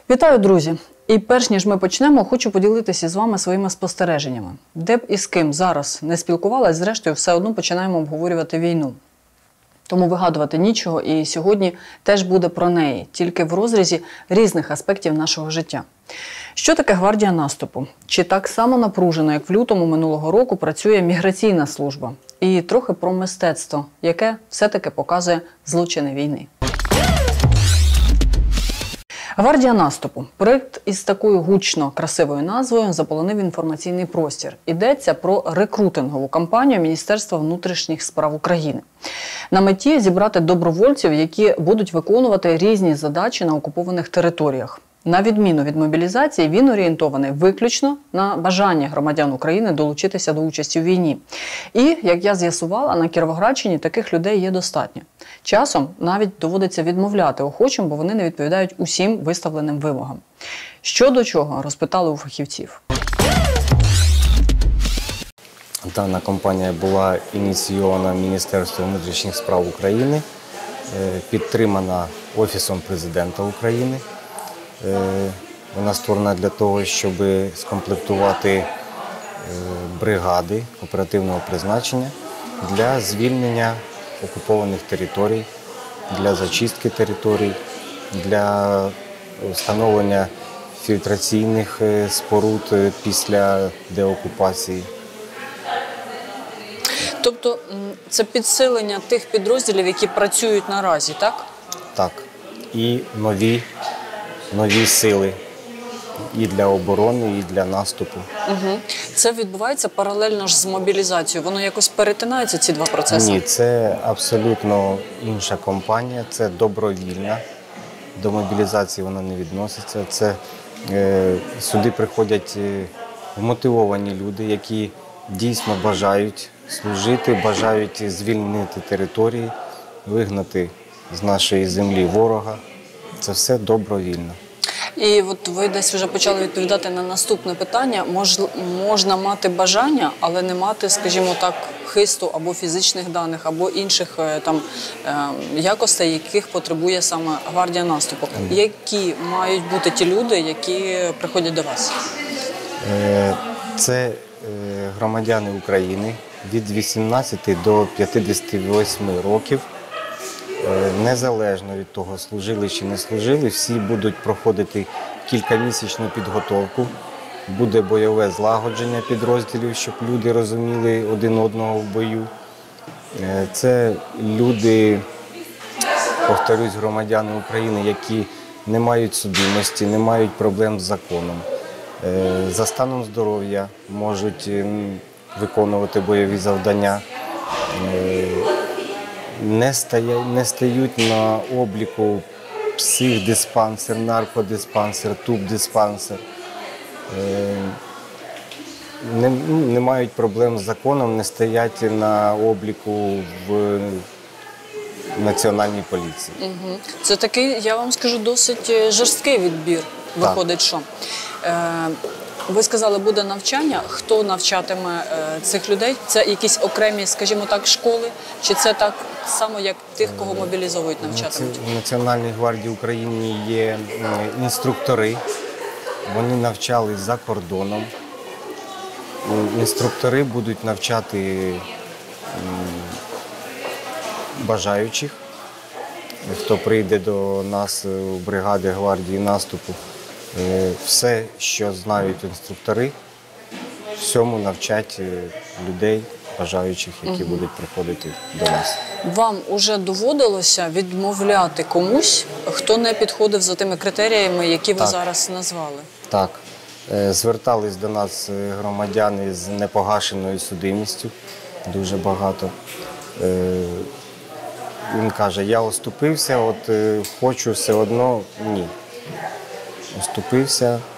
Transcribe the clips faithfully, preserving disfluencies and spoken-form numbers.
Вітаю, друзі! І перш ніж ми почнемо, хочу поділитися з вами своїми спостереженнями. Де б і з ким зараз не спілкувалась, зрештою все одно починаємо обговорювати війну. Тому вигадувати нічого, і сьогодні теж буде про неї, тільки в розрізі різних аспектів нашого життя. Що таке гвардія наступу? Чи так само напружено, як в лютому минулого року, працює міграційна служба? І трохи про мистецтво, яке все-таки показує злочини війни. Гвардія наступу. Проєкт із такою гучно красивою назвою заполонив інформаційний простір. Йдеться про рекрутингову кампанію Міністерства внутрішніх справ України. На меті зібрати добровольців, які будуть виконувати різні задачі на окупованих територіях. На відміну від мобілізації, він орієнтований виключно на бажання громадян України долучитися до участі в війні. І, як я з'ясувала, на Кіровоградщині таких людей є достатньо. Часом навіть доводиться відмовляти охочим, бо вони не відповідають усім виставленим вимогам. Що до чого, розпитали у фахівців. Дана кампанія була ініційована Міністерством внутрішніх справ України, підтримана Офісом Президента України. Вона створена для того, щоб скомплектувати бригади оперативного призначення для звільнення окупованих територій, для зачистки територій, для встановлення фільтраційних споруд після деокупації. Тобто це підсилення тих підрозділів, які працюють наразі, так? Так. І нові, нові сили. І для оборони, і для наступу. Угу. Це відбувається паралельно ж з мобілізацією? Воно якось перетинається, ці два процеси? Ні, це абсолютно інша кампанія, це добровільна. До мобілізації вона не відноситься. Це, е, сюди приходять е, вмотивовані люди, які дійсно бажають служити, бажають звільнити території, вигнати з нашої землі ворога. Це все добровільно. І от ви десь вже почали відповідати на наступне питання. Мож, можна мати бажання, але не мати, скажімо так, хисту або фізичних даних, або інших там якостей, яких потребує саме гвардія наступу. Які мають бути ті люди, які приходять до вас? Це громадяни України від вісімнадцяти до п'ятдесяти восьми років. Незалежно від того, служили чи не служили, всі будуть проходити кількамісячну підготовку. Буде бойове злагодження підрозділів, щоб люди розуміли один одного в бою. Це люди, повторюсь, громадяни України, які не мають судимості, не мають проблем з законом. За станом здоров'я можуть виконувати бойові завдання. Не, стає, не стають на обліку психдиспансер, наркодиспансер, тубдиспансер. Не, не мають проблем з законом, не стоять на обліку в Національній поліції. Угу. Це такий, я вам скажу, досить жорсткий відбір, виходить, що. Е, ви сказали, буде навчання. Хто навчатиме е, цих людей? Це якісь окремі, скажімо так, школи? Чи це так само, як тих, кого мобілізовують, навчатимуть? В Національній гвардії України є інструктори. Вони навчались за кордоном. Інструктори будуть навчати бажаючих, хто прийде до нас у бригади гвардії наступу. Все, що знають інструктори, всьому навчать людей, бажаючих, які угу. будуть приходити до нас. Вам уже доводилося відмовляти комусь, хто не підходив за тими критеріями, які ви так. зараз назвали? Так. Звертались до нас громадяни з непогашеною судимістю, дуже багато. Він каже, я оступився, от хочу все одно, ні. Оступився.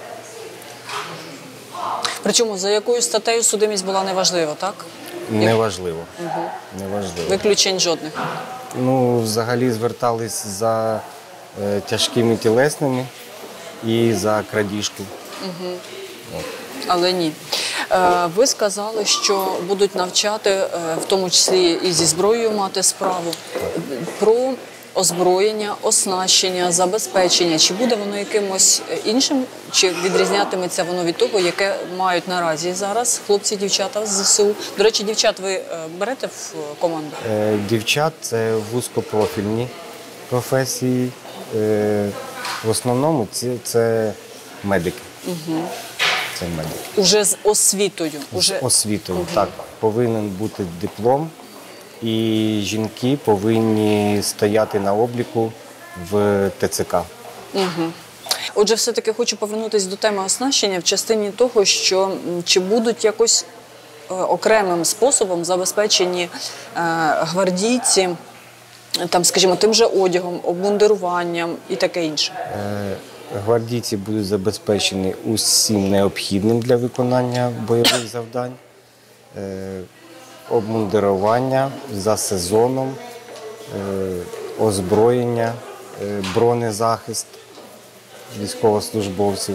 Причому за якою статтею судимість була неважливо, так? Неважливо. Угу. Неважливо. Виключень жодних? Ну, взагалі звертались за е, тяжкими тілесними і за крадіжку. Угу. Але ні. Е, ви сказали, що будуть навчати, е, в тому числі і зі зброєю мати справу. Про озброєння, оснащення, забезпечення, чи буде воно якимось іншим, чи відрізнятиметься воно від того, яке мають наразі зараз хлопці і дівчата з ЗСУ? До речі, дівчат ви берете в команду? Дівчат – це вузькопрофільні професії. В основному це, це медики. Угу. Це медики. Уже з освітою? Уже... З освітою, угу. Так. Повинен бути диплом, і жінки повинні стояти на обліку в ТЦК. Угу. Отже, все-таки хочу повернутися до теми оснащення в частині того, що чи будуть якось е, окремим способом забезпечені е, гвардійці, там, скажімо, тим же одягом, обмундируванням і таке інше? Е, гвардійці будуть забезпечені усім необхідним для виконання бойових завдань. Е, обмундирування за сезоном, е, озброєння, е, бронезахист військовослужбовців.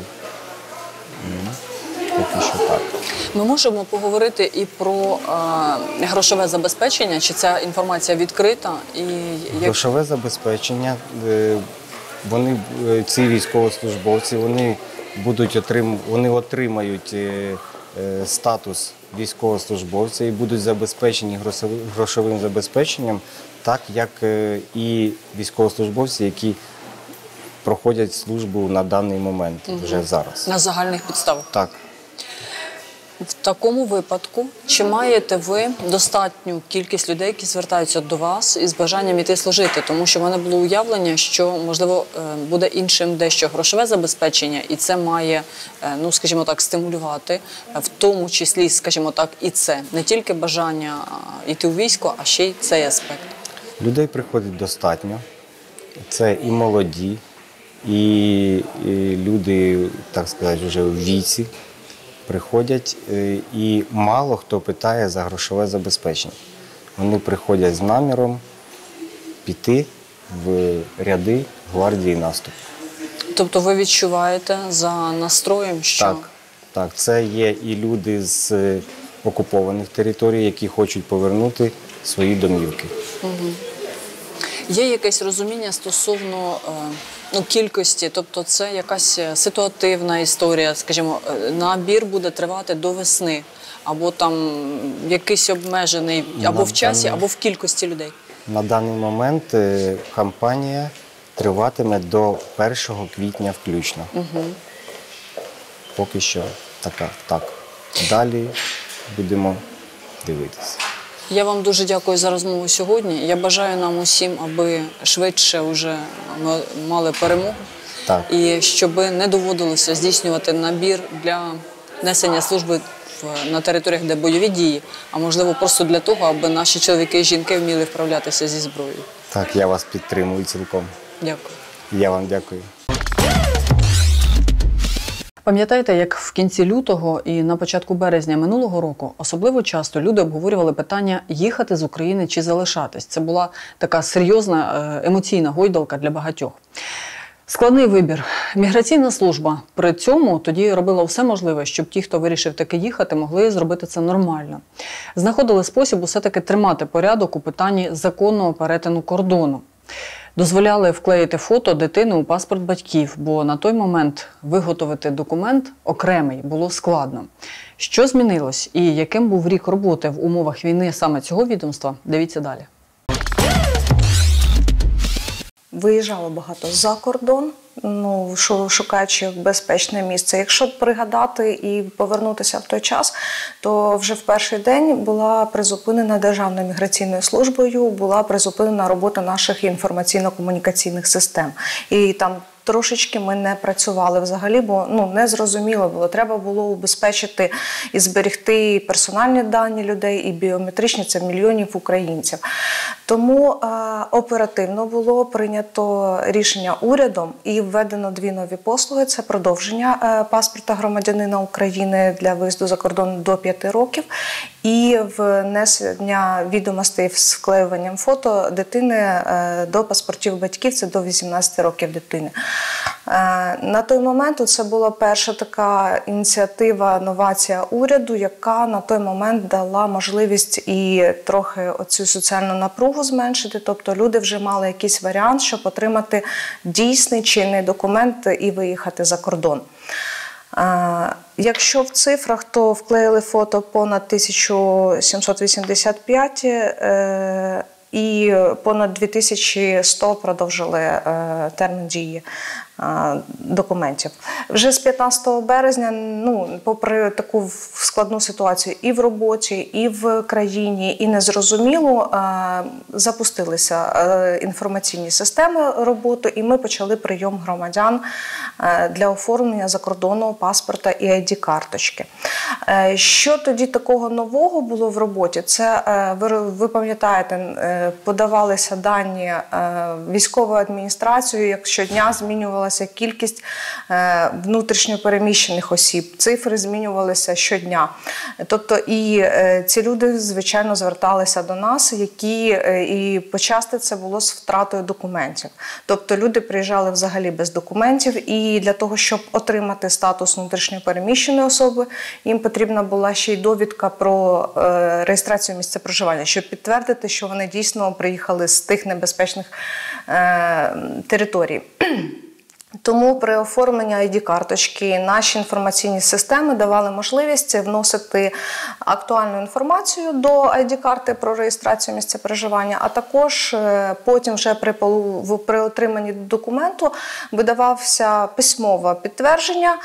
Поки що так. Ми можемо поговорити і про е, грошове забезпечення, чи ця інформація відкрита? І як... Грошове забезпечення, е, вони, ці військовослужбовці, вони, будуть отрим, вони отримають е, е, статус військовослужбовця і будуть забезпечені грошовим забезпеченням, так як е, і військовослужбовці, які проходять службу на даний момент, угу. вже зараз. На загальних підставах? Так. В такому випадку, чи маєте ви достатню кількість людей, які звертаються до вас із бажанням іти служити? Тому що в мене було уявлення, що, можливо, буде іншим дещо грошове забезпечення, і це має, ну, скажімо так, стимулювати, в тому числі, скажімо так, і це. Не тільки бажання йти у військо, а ще й цей аспект. Людей приходить достатньо. Це і молоді, і, і люди, так сказати, вже в віці. Приходять, і мало хто питає за грошове забезпечення. Вони приходять з наміром піти в ряди гвардії наступу. Тобто ви відчуваєте за настроєм, що… Так, так. Це є і люди з окупованих територій, які хочуть повернути свої домівки. Угу. Є якесь розуміння стосовно ну, кількості, тобто це якась ситуативна історія, скажімо, набір буде тривати до весни, або там якийсь обмежений, або на в часі, даний, або в кількості людей? На даний момент кампанія триватиме до першого квітня включно. Угу. Поки що така, так. Далі будемо дивитися. Я вам дуже дякую за розмову сьогодні. Я бажаю нам усім, аби швидше вже ми мали перемогу. Так. І щоб не доводилося здійснювати набір для несення служби на територіях, де бойові дії, а можливо просто для того, аби наші чоловіки і жінки вміли вправлятися зі зброєю. Так, я вас підтримую цілком. Дякую. Я вам дякую. Пам'ятаєте, як в кінці лютого і на початку березня минулого року особливо часто люди обговорювали питання їхати з України чи залишатись. Це була така серйозна емоційна гойдалка для багатьох. Складний вибір. Міграційна служба при цьому тоді робила все можливе, щоб ті, хто вирішив таки їхати, могли зробити це нормально. Знаходили спосіб усе-таки тримати порядок у питанні законного перетину кордону. Дозволяли вклеїти фото дитини у паспорт батьків, бо на той момент виготовити документ окремий було складно. Що змінилось і яким був рік роботи в умовах війни саме цього відомства, дивіться далі. Виїжджало багато за кордон, ну, шукаючи безпечне місце. Якщо пригадати і повернутися в той час, то вже в перший день була призупинена Державною міграційною службою, була призупинена робота наших інформаційно-комунікаційних систем. І там трошечки ми не працювали взагалі, бо ну, не зрозуміло було. Треба було убезпечити і зберегти персональні дані людей, і біометричні, це мільйонів українців. Тому е, оперативно було прийнято рішення урядом і введено дві нові послуги. Це продовження е, паспорта громадянина України для виїзду за кордон до п'яти років і внесення відомостей з вклеюванням фото дитини е, до паспортів батьків, це до вісімнадцяти років дитини. На той момент це була перша така ініціатива, новація уряду, яка на той момент дала можливість і трохи оцю соціальну напругу зменшити. Тобто люди вже мали якийсь варіант, щоб отримати дійсний чинний документ і виїхати за кордон. Якщо в цифрах, то вклеїли фото понад тисячу сімсот вісімдесят п'ять і понад дві тисячі сто продовжили термін дії документів. Вже з п'ятнадцятого березня, ну, попри таку складну ситуацію і в роботі, і в країні, і незрозуміло, запустилися інформаційні системи роботи, і ми почали прийом громадян для оформлення закордонного паспорта і ай ді-карточки. Що тоді такого нового було в роботі? Це, ви, ви пам'ятаєте, подавалися дані військовою адміністрацією, як щодня змінювалася кількість внутрішньопереміщених осіб, цифри змінювалися щодня. Тобто і ці люди, звичайно, зверталися до нас, які і почасти це було з втратою документів. Тобто люди приїжджали взагалі без документів, і для того, щоб отримати статус внутрішньопереміщеної особи, їм потрібна була ще й довідка про реєстрацію місця проживання, щоб підтвердити, що вони дійсно приїхали з тих небезпечних територій. Тому при оформленні ай ді-карточки наші інформаційні системи давали можливість вносити актуальну інформацію до ай ді-карти про реєстрацію місця проживання, а також потім вже при, при отриманні документу видавався письмове підтвердження,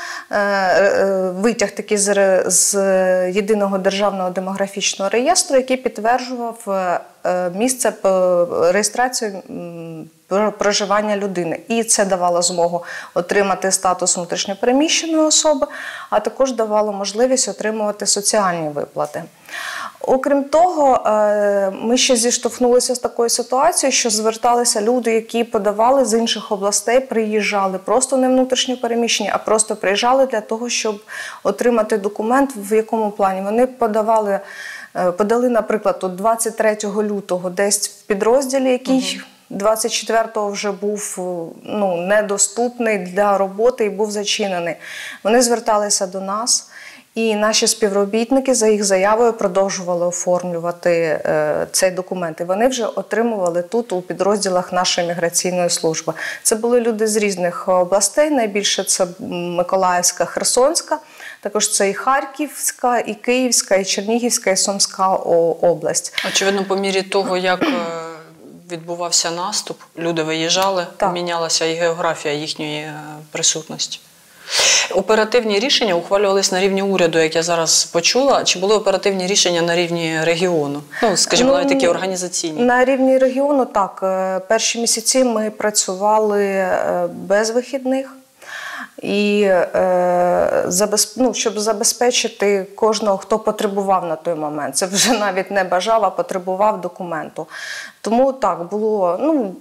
витяг такий з, з Єдиного державного демографічного реєстру, який підтверджував місце реєстрації проживання людини. І це давало змогу отримати статус внутрішньопереміщеної особи, а також давало можливість отримувати соціальні виплати. Окрім того, ми ще зіштовхнулися з такою ситуацією, що зверталися люди, які подавали з інших областей, приїжджали просто не внутрішньо переміщені, а просто приїжджали для того, щоб отримати документ, в якому плані. Вони подавали, подали, наприклад, двадцять третього лютого десь в підрозділі, який двадцять четвертого вже був, ну, недоступний для роботи і був зачинений. Вони зверталися до нас, і наші співробітники за їх заявою продовжували оформлювати е, цей документ. І вони вже отримували тут у підрозділах нашої міграційної служби. Це були люди з різних областей, найбільше це Миколаївська, Херсонська, також це і Харківська, і Київська, і Чернігівська, і Сумська область. Очевидно, по мірі того, як відбувався наступ, люди виїжджали, так, мінялася і географія їхньої присутності. Оперативні рішення ухвалювалися на рівні уряду, як я зараз почула. Чи були оперативні рішення на рівні регіону? Ну, скажімо, навіть такі організаційні. На рівні регіону, так. Перші місяці ми працювали без вихідних. І е, забезп... ну, щоб забезпечити кожного, хто потребував на той момент. Це вже навіть не бажав, а потребував документу. Тому так, було, ну,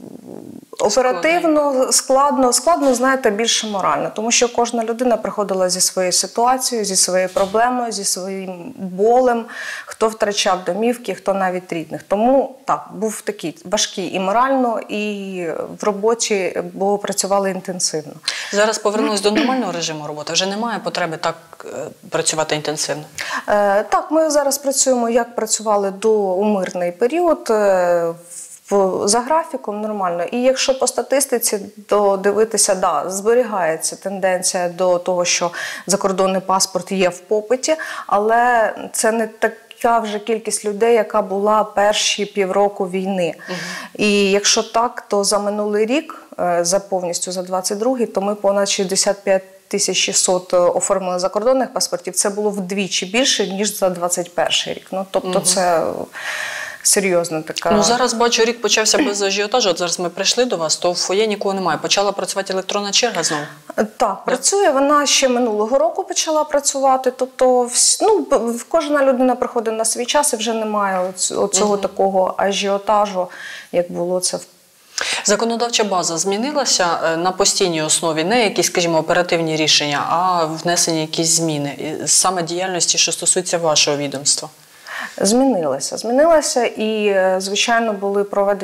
оперативно, складно, складно, знаєте, більше морально. Тому що кожна людина приходила зі своєю ситуацією, зі своєю проблемою, зі своїм болем. Хто втрачав домівки, хто навіть рідних. Тому так, був такий важкий і морально, і в роботі, бо працювали інтенсивно. Зараз повернулись до нормального режиму роботи? Вже немає потреби так працювати інтенсивно? Е, так, ми зараз працюємо, як працювали до у мирний період, е, в, за графіком нормально. І якщо по статистиці то дивитися, да, зберігається тенденція до того, що закордонний паспорт є в попиті, але це не так. Така вже кількість людей, яка була перші півроку війни. Угу. І якщо так, то за минулий рік, за повністю за двадцять другий, то ми понад шістдесят п'ять тисяч шістсот оформили закордонних паспортів. Це було вдвічі більше, ніж за двадцять перший рік. Ну, тобто угу. це серйозна така... Ну, зараз, бачу, рік почався без ажіотажу. От зараз ми прийшли до вас, то в фоє нікого немає. Почала працювати електронна черга знову? Так, працює. Вона ще минулого року почала працювати. Тобто, ну, кожна людина приходить на свій час і вже немає оцього угу. такого ажіотажу, як було це в Законодавча база змінилася на постійній основі, не якісь, скажімо, оперативні рішення, а внесені якісь зміни, саме діяльності, що стосується вашого відомства? Змінилася. Змінилася і, звичайно, були проведені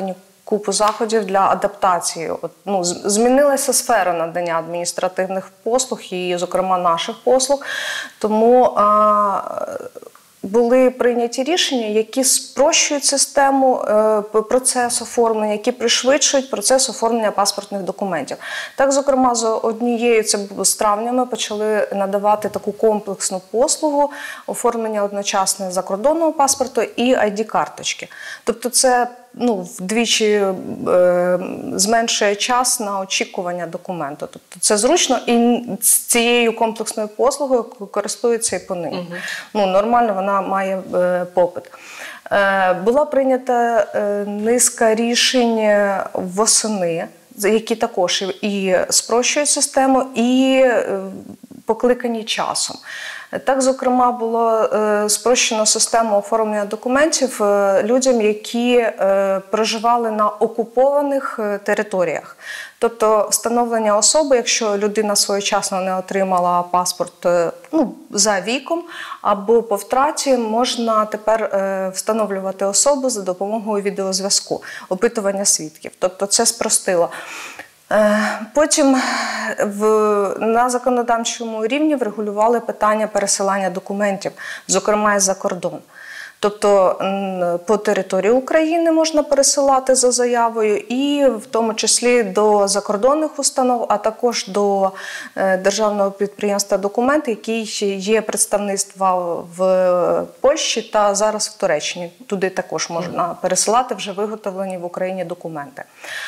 купу заходів для адаптації. От, ну, змінилася сфера надання адміністративних послуг і, зокрема, наших послуг. Тому а, були прийняті рішення, які спрощують систему, е, процес оформлення, які пришвидшують процес оформлення паспортних документів. Так, зокрема, з однією, це було з травня, ми почали надавати таку комплексну послугу оформлення одночасне закордонного паспорту і ай ді-карточки. Тобто це ну, вдвічі е, зменшує час на очікування документу. Тобто це зручно, і з цією комплексною послугою користуються і по нині. Угу. Ну, нормально вона має е, попит. Е, була прийнята е, низка рішень восени, які також і спрощують систему, і е, покликані часом. Так, зокрема, було е, спрощено систему оформлення документів е, людям, які е, проживали на окупованих е, територіях. Тобто встановлення особи, якщо людина своєчасно не отримала паспорт е, ну, за віком або по втраті, можна тепер е, встановлювати особу за допомогою відеозв'язку, опитування свідків. Тобто це спростило. Потім в, на законодавчому рівні врегулювали питання пересилання документів, зокрема із-за кордон. Тобто по території України можна пересилати за заявою і в тому числі до закордонних установ, а також до державного підприємства «Документи», який є представництва в Польщі та зараз в Туреччині. Туди також можна пересилати вже виготовлені в Україні документи.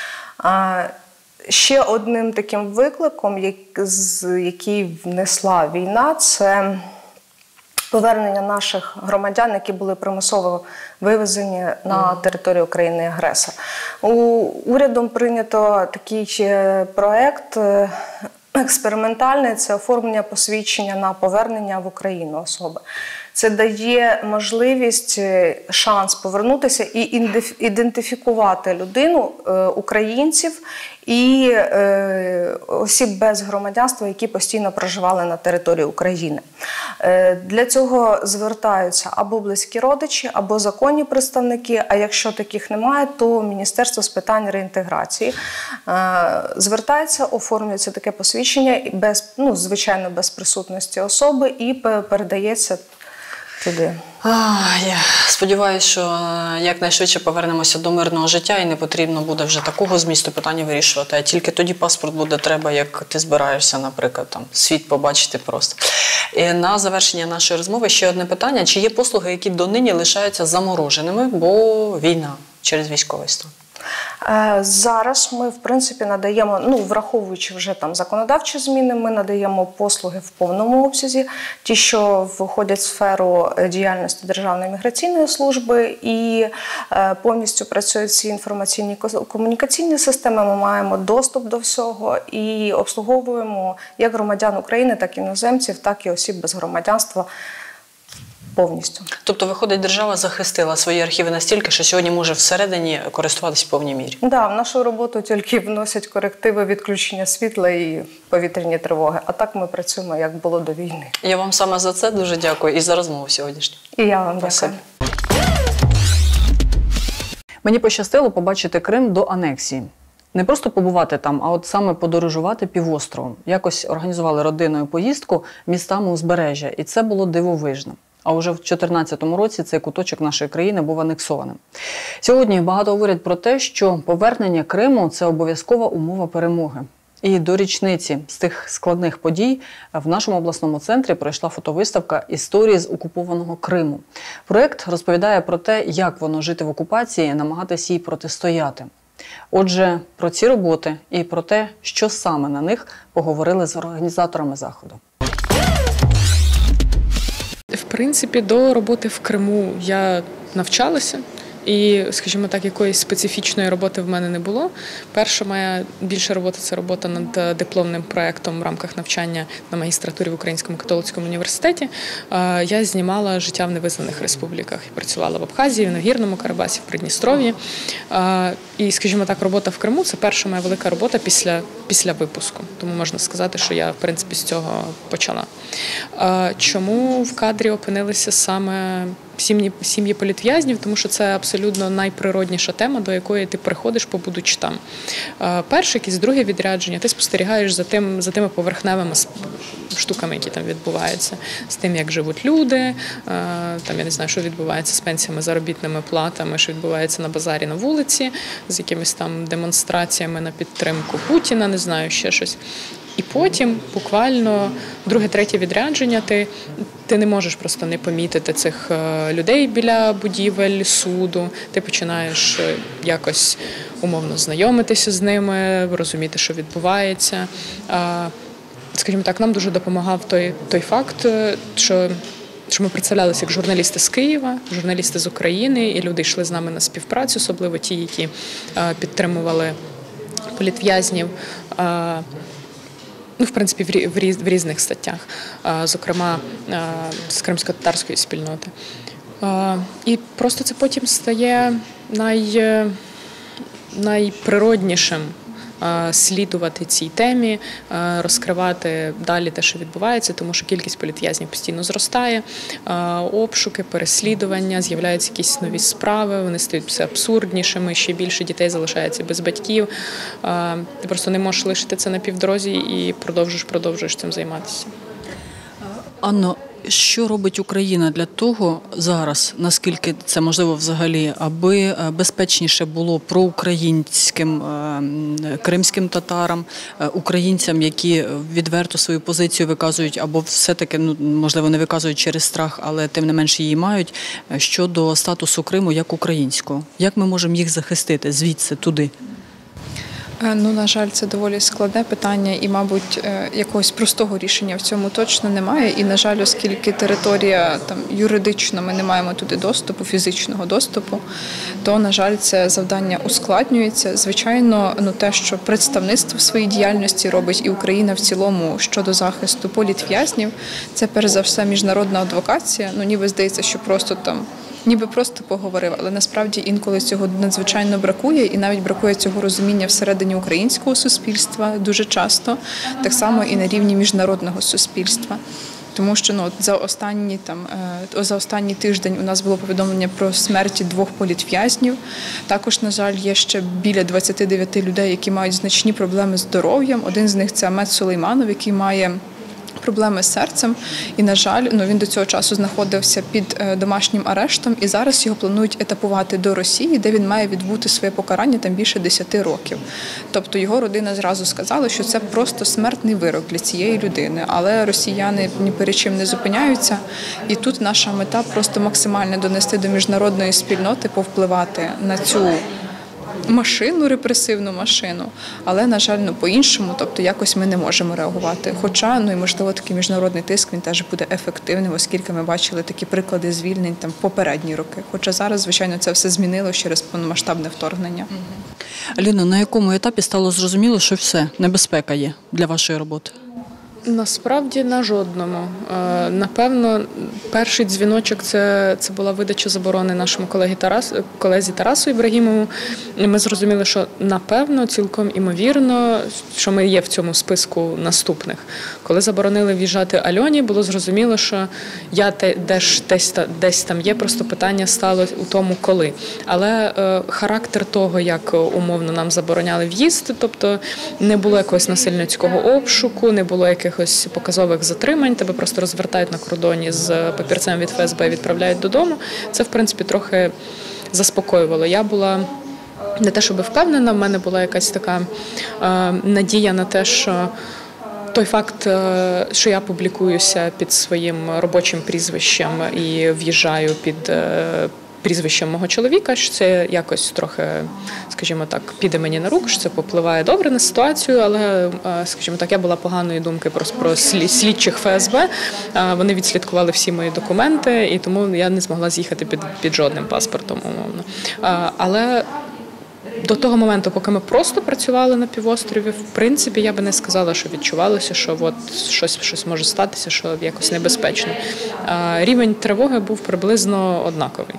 Ще одним таким викликом, який внесла війна, це повернення наших громадян, які були примусово вивезені на територію України-агресора. Урядом прийнято такий проєкт експериментальний – це оформлення посвідчення на повернення в Україну особи. Це дає можливість, шанс повернутися і ідентифікувати людину, українців і осіб без громадянства, які постійно проживали на території України. Для цього звертаються або близькі родичі, або законні представники, а якщо таких немає, то Міністерство з питань реінтеграції звертається, оформлюється таке посвідчення, без, ну, звичайно, без присутності особи і передається туди. А, я сподіваюся, що якнайшвидше повернемося до мирного життя і не потрібно буде вже такого змісту питання вирішувати, а тільки тоді паспорт буде треба, як ти збираєшся, наприклад, там, світ побачити просто. І на завершення нашої розмови ще одне питання. Чи є послуги, які донині лишаються замороженими, бо війна через військовий стан? Зараз ми, в принципі, надаємо, ну, враховуючи вже там законодавчі зміни, ми надаємо послуги в повному обсязі, ті, що входять в сферу діяльності Державної міграційної служби, і повністю працюють всі інформаційні комунікаційні системи, ми маємо доступ до всього і обслуговуємо як громадян України, так і іноземців, так і осіб без громадянства. Повністю. Тобто, виходить, держава захистила свої архіви настільки, що сьогодні може всередині користуватися в повній мірі? Так, да, в нашу роботу тільки вносять корективи відключення світла і повітряні тривоги. А так ми працюємо, як було до війни. Я вам саме за це дуже дякую і за розмову сьогоднішню. І я вам дякую. Мені пощастило побачити Крим до анексії. Не просто побувати там, а от саме подорожувати півостровом. Якось організували родиною поїздку містами узбережжя, і це було дивовижно. А уже в дві тисячі чотирнадцятому році цей куточок нашої країни був анексованим. Сьогодні багато говорять про те, що повернення Криму – це обов'язкова умова перемоги. І до річниці з тих складних подій в нашому обласному центрі пройшла фотовиставка «Історії з окупованого Криму». Проєкт розповідає про те, як воно жити в окупації, намагатися їй протистояти. Отже, про ці роботи і про те, що саме на них, поговорили з організаторами заходу. В принципі, до роботи в Криму я навчалася. І, скажімо так, якоїсь специфічної роботи в мене не було. Перша моя більша робота – це робота над дипломним проєктом в рамках навчання на магістратурі в Українському католицькому університеті. Я знімала життя в невизнаних республіках. Я працювала в Абхазії, в Нагірному Карабасі, в Придністров'ї. І, скажімо так, робота в Криму – це перша моя велика робота після, після випуску. Тому можна сказати, що я, в принципі, з цього почала. Чому в кадрі опинилися саме сім'ї, сім'ї політв'язнів, тому що це абсолютно найприродніша тема, до якої ти приходиш, побудучи там. Перше, якесь друге відрядження, ти спостерігаєш за тим, за тими поверхневими штуками, які там відбуваються, з тим, як живуть люди, там, я не знаю, що відбувається з пенсіями, заробітними платами, що відбувається на базарі на вулиці, з якимись там демонстраціями на підтримку Путіна, не знаю, ще щось. І потім, буквально, друге-третє відрядження, ти, ти не можеш просто не помітити цих людей біля будівель суду, ти починаєш якось умовно знайомитися з ними, розуміти, що відбувається. Скажімо так, нам дуже допомагав той, той факт, що, що ми представлялися як журналісти з Києва, журналісти з України, і люди йшли з нами на співпрацю, особливо ті, які підтримували політв'язнів. Ну, в принципі, в, різ, в різних статтях, зокрема, з кримсько-татарської спільноти. І просто це потім стає най, найприроднішим слідувати цій темі, розкривати далі те, що відбувається, тому що кількість політв'язнів постійно зростає, обшуки, переслідування, з'являються якісь нові справи, вони стають все абсурднішими, ще більше дітей залишається без батьків. Ти просто не можеш лишити це на півдорозі і продовжуєш, продовжуєш цим займатися. Анно, що робить Україна для того зараз, наскільки це можливо взагалі, аби безпечніше було проукраїнським кримським татарам, українцям, які відверто свою позицію виказують, або все-таки, ну, можливо, не виказують через страх, але тим не менше її мають, щодо статусу Криму як українського? Як ми можемо їх захистити звідси, туди? Ну, на жаль, це доволі складне питання і, мабуть, якогось простого рішення в цьому точно немає. І, на жаль, оскільки територія там юридично, ми не маємо туди доступу, фізичного доступу, то, на жаль, це завдання ускладнюється. Звичайно, ну, те, що представництво в своїй діяльності робить і Україна в цілому щодо захисту політв'язнів, це, перш за все, міжнародна адвокація. Ну, ніби здається, що просто там ніби просто поговорив, але насправді інколи цього надзвичайно бракує, і навіть бракує цього розуміння всередині українського суспільства дуже часто, так само і на рівні міжнародного суспільства. Тому що ну, за останні там за останній тиждень у нас було повідомлення про смерті двох політв'язнів. Також, на жаль, є ще біля двадцяти дев'яти людей, які мають значні проблеми з здоров'ям. Один з них це Амет Сулейманов, який має проблеми з серцем, і, на жаль, ну, він до цього часу знаходився під домашнім арештом, і зараз його планують етапувати до Росії, де він має відбути своє покарання там більше десяти років. Тобто його родина зразу сказала, що це просто смертний вирок для цієї людини, але росіяни ні перед чим не зупиняються, і тут наша мета просто максимально донести до міжнародної спільноти, повпливати на цю машину, репресивну машину, але, на жаль, ну, по-іншому, тобто якось ми не можемо реагувати. Хоча, ну, і, можливо, такий міжнародний тиск, він теж буде ефективним, оскільки ми бачили такі приклади звільнень там в попередні роки. Хоча зараз, звичайно, це все змінилося через повномасштабне вторгнення. Аліно, на якому етапі стало зрозуміло, що все, небезпека є для вашої роботи? Насправді на жодному. Напевно, перший дзвіночок це, це була видача заборони нашому колегі Тарас, колезі Тарасу Ібрагімову. І ми зрозуміли, що напевно, цілком імовірно, що ми є в цьому списку наступних. Коли заборонили в'їжджати Альоні, було зрозуміло, що я те, десь, десь, десь там є, просто питання стало у тому, коли. Але е, характер того, як умовно нам забороняли в'їзд, тобто не було якогось насильницького обшуку, не було яких якихось показових затримань, тебе просто розвертають на кордоні з папірцем від Еф Ес Бе і відправляють додому. Це, в принципі, трохи заспокоювало. Я була не те, щоб впевнена, в мене була якась така е, надія на те, що той факт, е, що я публікуюся під своїм робочим прізвищем і в'їжджаю під е, прізвищем мого чоловіка, що це якось трохи, скажімо так, піде мені на руку, що це попливає добре на ситуацію, але, скажімо так, я була поганої думки про, про слідчих Еф Ес Бе. Вони відслідкували всі мої документи, і тому я не змогла з'їхати під, під жодним паспортом, умовно. Але до того моменту, поки ми просто працювали на півострові, в принципі, я би не сказала, що відчувалося, що от щось, щось може статися, що якось небезпечно. Рівень тривоги був приблизно однаковий.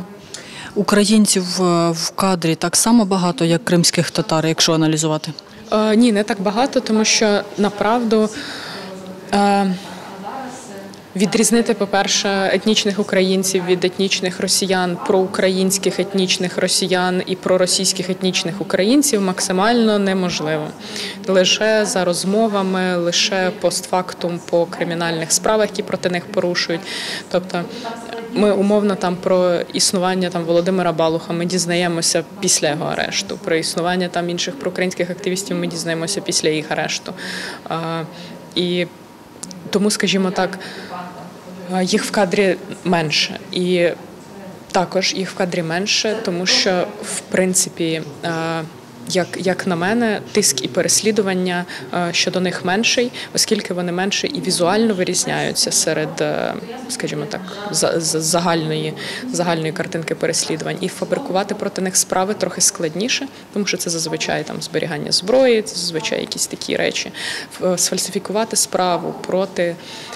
Українців в кадрі так само багато, як кримських татар, якщо аналізувати? Е, ні, не так багато, тому що, направду, е, Відрізнити, по-перше, етнічних українців від етнічних росіян, проукраїнських етнічних росіян і проросійських етнічних українців максимально неможливо. Лише за розмовами, лише постфактум по кримінальних справах, які проти них порушують. Тобто ми умовно там про існування там Володимира Балуха ми дізнаємося після його арешту. Про існування там інших проукраїнських активістів ми дізнаємося після їх арешту. А, і тому, скажімо так, їх в кадрі менше. І також їх в кадрі менше, тому що, в принципі, як, як на мене, тиск і переслідування щодо них менший, оскільки вони менше і візуально вирізняються серед, скажімо так, загальної, загальної картинки переслідувань. І фабрикувати проти них справи трохи складніше, тому що це зазвичай там зберігання зброї, це зазвичай якісь такі речі. Сфальсифікувати справу проти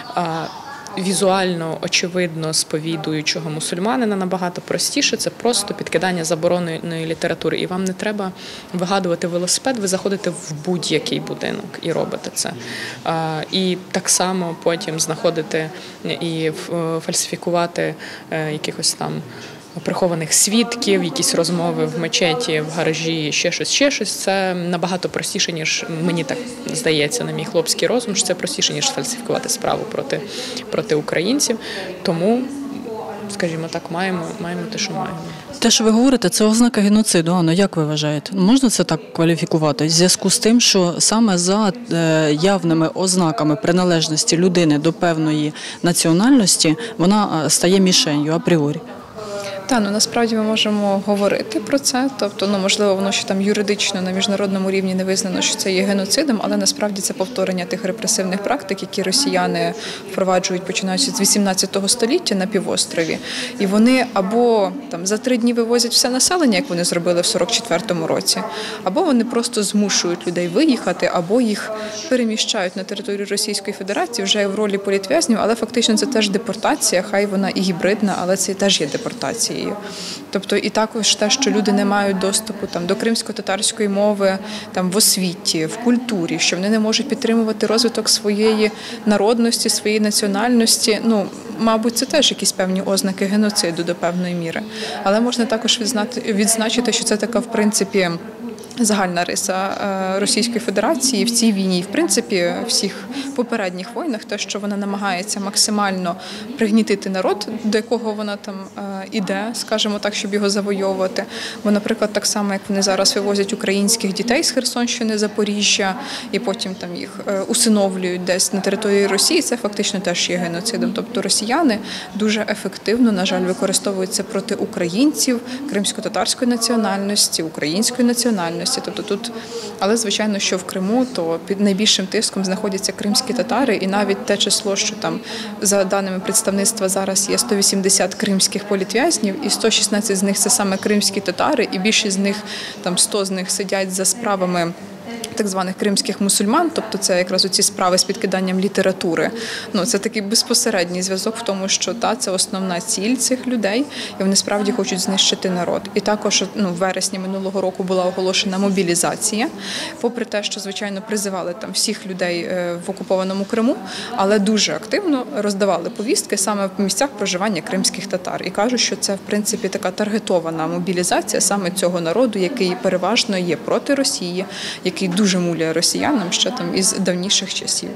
візуально, очевидно сповідуючого мусульманина набагато простіше. Це просто підкидання забороненої літератури. І вам не треба вигадувати велосипед, ви заходите в будь-який будинок і робите це. І так само потім знаходити і фальсифікувати якихось там прихованих свідків, якісь розмови в мечеті, в гаражі, ще щось, ще щось. Це набагато простіше, ніж, мені так здається, на мій хлопський розум, що це простіше, ніж фальсифікувати справу проти, проти українців. Тому, скажімо так, маємо, маємо те, що маємо. Те, що ви говорите, це ознака геноциду. Анно, як ви вважаєте? Можна це так кваліфікувати? В зв'язку з тим, що саме за явними ознаками приналежності людини до певної національності вона стає мішенью апріорі. Так, ну насправді ми можемо говорити про це, тобто, ну можливо, воно ще там юридично на міжнародному рівні не визнано, що це є геноцидом, але насправді це повторення тих репресивних практик, які росіяни впроваджують, починаючи з вісімнадцятого століття на півострові. І вони або там за три дні вивозять все населення, як вони зробили в сорок четвертому році, або вони просто змушують людей виїхати, або їх переміщають на територію Російської Федерації вже в ролі політв'язнів, але фактично це теж депортація, хай вона і гібридна, але це теж є депортація. Тобто і також те, що люди не мають доступу там до кримсько-татарської мови там в освіті, в культурі, що вони не можуть підтримувати розвиток своєї народності, своєї національності. Ну, мабуть, це теж якісь певні ознаки геноциду до певної міри. Але можна також відзнати, відзначити, що це така, в принципі, загальна риса Російської Федерації в цій війні, і в принципі в всіх попередніх війнах, те, що вона намагається максимально пригнітити народ, до якого вона там іде, скажімо так, щоб його завойовувати. Бо, наприклад, так само, як вони зараз вивозять українських дітей з Херсонщини, Запоріжжя, і потім там їх усиновлюють десь на території Росії, це фактично теж є геноцидом. Тобто росіяни дуже ефективно, на жаль, використовуються проти українців, кримсько-татарської національності, української національності. Тобто тут, але звичайно, що в Криму, то під найбільшим тиском знаходяться кримські татари, і навіть те число, що там за даними представництва зараз є сто вісімдесят кримських політв'язнів, і сто шістнадцять з них це саме кримські татари, і більшість з них, там сто з них сидять за справами так званих кримських мусульман, тобто це якраз оці справи з підкиданням літератури. Ну, це такий безпосередній зв'язок в тому, що та, це основна ціль цих людей, і вони справді хочуть знищити народ. І також ну, в вересні минулого року була оголошена мобілізація, попри те, що, звичайно, призивали там всіх людей в окупованому Криму, але дуже активно роздавали повістки саме в місцях проживання кримських татар. І кажуть, що це, в принципі, така таргетована мобілізація саме цього народу, який переважно є проти Росії, який дуже муляє росіянам ще там із давніших часів.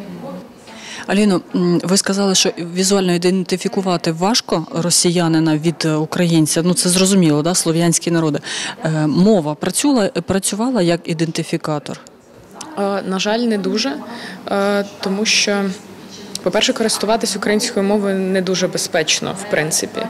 Аліно, ви сказали, що візуально ідентифікувати важко росіянина від українця. Ну, це зрозуміло, да? Слов'янські народи. Мова працювала, працювала як ідентифікатор? На жаль, не дуже, тому що, по-перше, користуватись українською мовою не дуже безпечно, в принципі.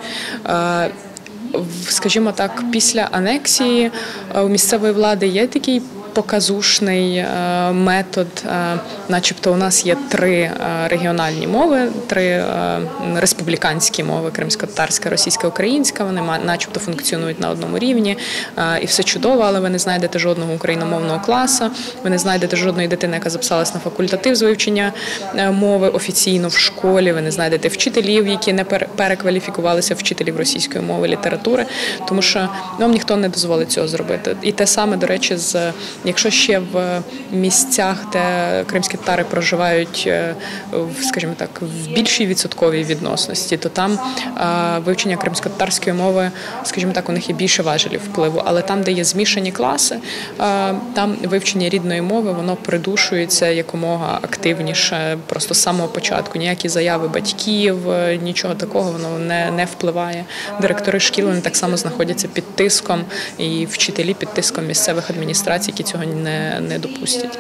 Скажімо так, після анексії у місцевої влади є такий показушний метод, начебто у нас є три регіональні мови, три республіканські мови, кримсько-татарська, російська, українська, вони начебто функціонують на одному рівні, і все чудово, але ви не знайдете жодного україномовного класу, ви не знайдете жодної дитини, яка записалась на факультатив з вивчення мови офіційно в школі, ви не знайдете вчителів, які не перекваліфікувалися вчителів російської мови, літератури, тому що вам ніхто не дозволить цього зробити. І те саме, до речі, з Якщо ще в місцях, де кримські татари проживають, скажімо так, в більшій відсотковій відносності, то там вивчення кримсько-татарської мови, скажімо так, у них є більше важелів впливу. Але там, де є змішані класи, там вивчення рідної мови, воно придушується якомога активніше, просто з самого початку. Ніякі заяви батьків, нічого такого, воно не, не впливає. Директори шкіл, вони так само знаходяться під тиском, і вчителі під тиском місцевих адміністрацій, які цього не, не допустять.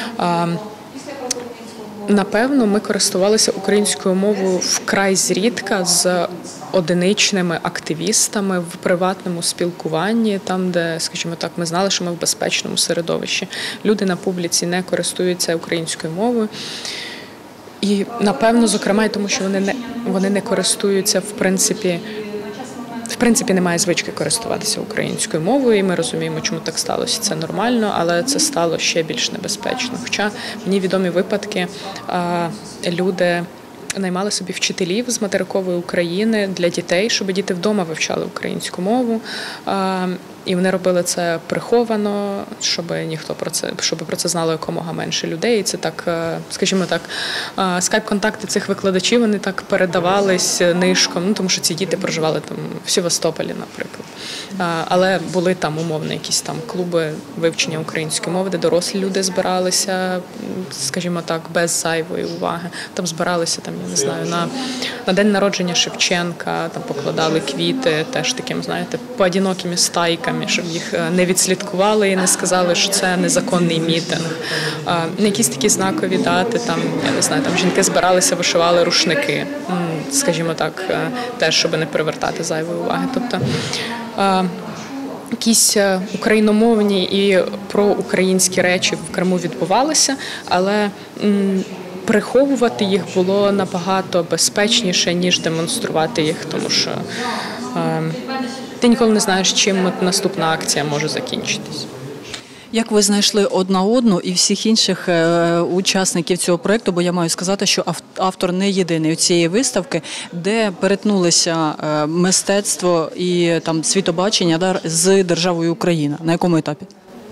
Напевно, ми користувалися українською мовою вкрай зрідка з одиничними активістами в приватному спілкуванні, там, де, скажімо так, ми знали, що ми в безпечному середовищі. Люди на публіці не користуються українською мовою. І, напевно, зокрема, і тому, що вони не, вони не користуються, в принципі, В принципі, немає звички користуватися українською мовою, і ми розуміємо, чому так сталося. Це нормально, але це стало ще більш небезпечно. Хоча мені відомі випадки, люди наймали собі вчителів з материкової України для дітей, щоб діти вдома вивчали українську мову. І вони робили це приховано, щоб ніхто про це, щоб про це знало якомога менше людей. І це так, скажімо так, скайп-контакти цих викладачів, вони так передавались нишком, ну, тому що ці діти проживали там в Севастополі, наприклад. Але були там умовно якісь там клуби вивчення української мови, де дорослі люди збиралися, скажімо так, без зайвої уваги. Там збиралися, там, я не знаю, на, на день народження Шевченка, там покладали квіти, теж таким, знаєте, поодинокими стайками, щоб їх не відслідкували і не сказали, що це незаконний мітинг. На якісь такі знакові дати, там, я не знаю, там жінки збиралися, вишивали рушники, скажімо так, теж, щоб не привертати зайвої уваги. Тобто якісь україномовні і проукраїнські речі в Криму відбувалися, але приховувати їх було набагато безпечніше, ніж демонструвати їх, тому що ти ніколи не знаєш, чим наступна акція може закінчитись. Як ви знайшли одна одну і всіх інших е, учасників цього проєкту, бо я маю сказати, що автор не єдиний у цієї виставки, де перетнулися е, мистецтво і там світобачення да, з державою Україна. На якому етапі?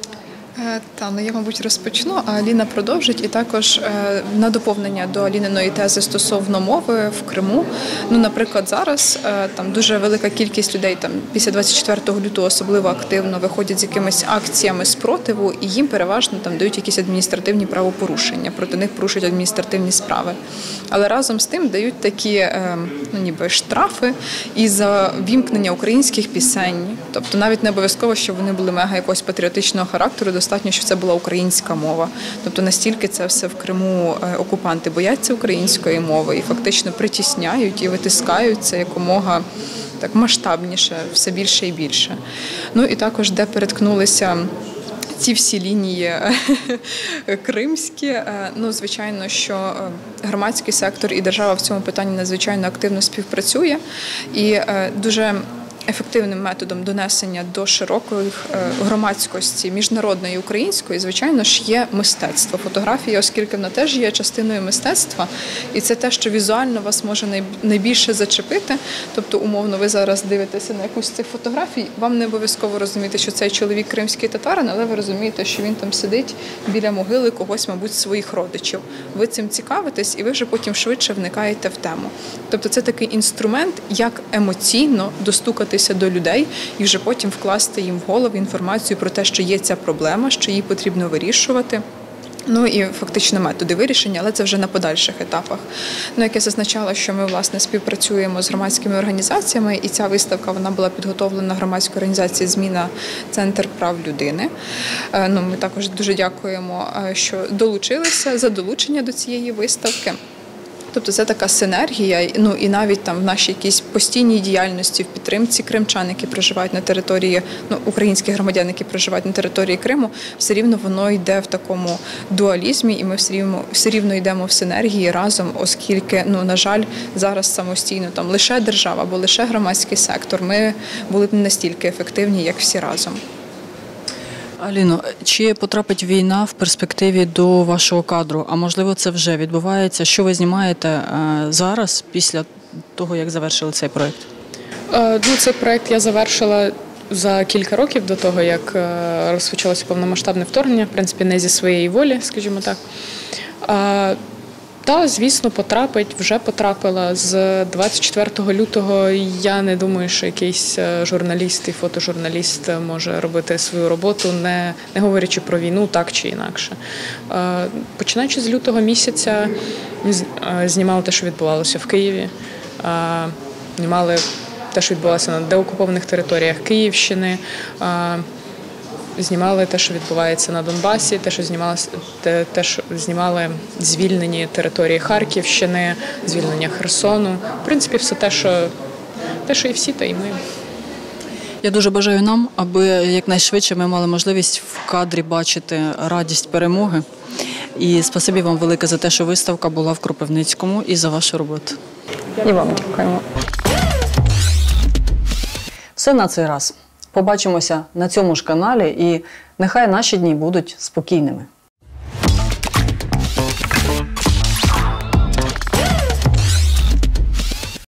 Та, ну я, мабуть, розпочну, а Аліна продовжить. І також е, на доповнення до Аліниної тези стосовно мови в Криму. Ну, наприклад, зараз е, там дуже велика кількість людей там після двадцять четвертого лютого особливо активно виходять з якимись акціями спротиву, і їм переважно там дають якісь адміністративні правопорушення, проти них порушують адміністративні справи. Але разом з тим дають такі е, ну, ніби штрафи і за вімкнення українських пісень. Тобто навіть не обов'язково, щоб вони були мега якогось патріотичного характеру, достатньо, щоб це була українська мова. Тобто настільки це все в Криму окупанти бояться української мови і фактично притісняють і витискають це якомога так масштабніше, все більше і більше. Ну і також, де переткнулися ці всі лінії кримські, ну, звичайно, що громадський сектор і держава в цьому питанні надзвичайно активно співпрацює і дуже ефективним методом донесення до широкої громадськості міжнародної і української, звичайно ж, є мистецтво. Фотографія, оскільки вона теж є частиною мистецтва, і це те, що візуально вас може найбільше зачепити. Тобто, умовно, ви зараз дивитеся на якусь з цих фотографій, вам не обов'язково розуміти, що цей чоловік кримський татарин, але ви розумієте, що він там сидить біля могили когось, мабуть, своїх родичів. Ви цим цікавитесь, і ви вже потім швидше вникаєте в тему. Тобто, це такий інструмент, як емоційно достукатись до людей і вже потім вкласти їм в голову інформацію про те, що є ця проблема, що її потрібно вирішувати. Ну і фактично методи вирішення, але це вже на подальших етапах. Ну, як я зазначала, що ми, власне, співпрацюємо з громадськими організаціями, і ця виставка, вона була підготовлена громадською організацією «Зміна. Центр прав людини». Ну, ми також дуже дякуємо, що долучилися за долучення до цієї виставки. Тобто це така синергія, ну і навіть там в нашій якійсь постійній діяльності, в підтримці кримчан, які проживають на території, ну, українських громадян, які проживають на території Криму, все рівно воно йде в такому дуалізмі, і ми все рівно, все рівно йдемо в синергії разом, оскільки, ну, на жаль, зараз самостійно там лише держава або лише громадський сектор, ми були б не настільки ефективні, як всі разом. Аліно, чи потрапить війна в перспективі до вашого кадру? А можливо, це вже відбувається? Що ви знімаєте зараз, після того, як завершили цей проєкт? Ну, цей проєкт я завершила за кілька років до того, як розпочалося повномасштабне вторгнення, в принципі, не зі своєї волі, скажімо так. Та, звісно, потрапить, вже потрапила. З двадцять четвертого лютого я не думаю, що якийсь журналіст і фотожурналіст може робити свою роботу, не, не говорячи про війну так чи інакше. Починаючи з лютого місяця, знімали те, що відбувалося в Києві, знімали те, що відбувалося на деокупованих територіях Київщини, знімали те, що відбувається на Донбасі, те, що знімалося, те, те, що знімали звільнені території Харківщини, звільнення Херсону. В принципі, все те, що, те, що і всі, та й ми. Я дуже бажаю нам, аби якнайшвидше ми мали можливість в кадрі бачити радість перемоги. І спасибі вам велике за те, що виставка була в Кропивницькому, і за вашу роботу. І вам дякуємо. Все на цей раз. Побачимося на цьому ж каналі, і нехай наші дні будуть спокійними.